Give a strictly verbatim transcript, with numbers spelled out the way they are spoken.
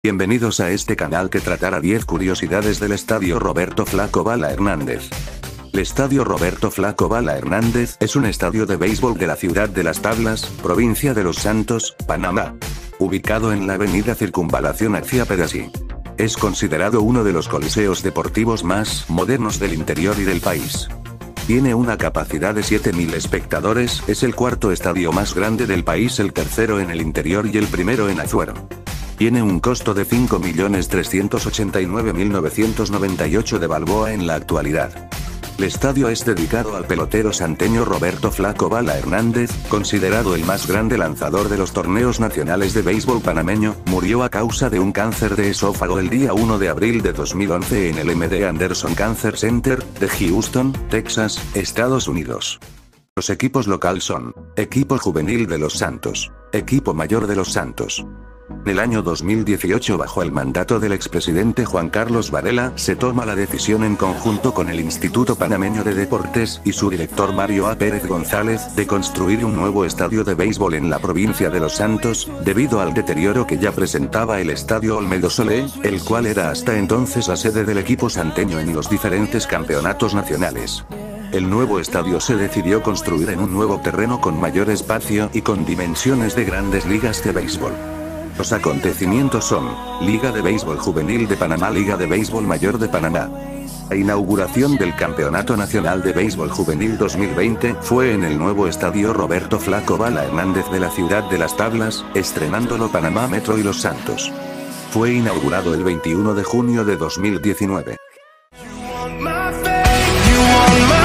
Bienvenidos a este canal que tratará diez curiosidades del Estadio Roberto Flaco Bala Hernández. El Estadio Roberto Flaco Bala Hernández es un estadio de béisbol de la ciudad de Las Tablas, provincia de Los Santos, Panamá. Ubicado en la avenida Circunvalación hacia Pedasí. Es considerado uno de los coliseos deportivos más modernos del interior y del país. Tiene una capacidad de siete mil espectadores, es el cuarto estadio más grande del país, el tercero en el interior y el primero en Azuero. Tiene un costo de cinco millones trescientos ochenta y nueve mil novecientos noventa y ocho de balboa en la actualidad. El estadio es dedicado al pelotero santeño Roberto Flaco Bala Hernández, considerado el más grande lanzador de los torneos nacionales de béisbol panameño. Murió a causa de un cáncer de esófago el día uno de abril de dos mil once en el M D Anderson Cancer Center, de Houston, Texas, Estados Unidos. Los equipos local son: Equipo Juvenil de Los Santos, Equipo Mayor de Los Santos. En el año dos mil dieciocho, bajo el mandato del expresidente Juan Carlos Varela, se toma la decisión en conjunto con el Instituto Panameño de Deportes y su director Mario A. Pérez González, de construir un nuevo estadio de béisbol en la provincia de Los Santos, debido al deterioro que ya presentaba el estadio Olmedo Solé, el cual era hasta entonces la sede del equipo santeño en los diferentes campeonatos nacionales. El nuevo estadio se decidió construir en un nuevo terreno con mayor espacio y con dimensiones de grandes ligas de béisbol. Los acontecimientos son: Liga de Béisbol Juvenil de Panamá, Liga de Béisbol Mayor de Panamá. La inauguración del Campeonato Nacional de Béisbol Juvenil dos mil veinte fue en el nuevo estadio Roberto Flaco Bala Hernández de la ciudad de Las Tablas, estrenándolo Panamá Metro y Los Santos. Fue inaugurado el veintiuno de junio de dos mil diecinueve.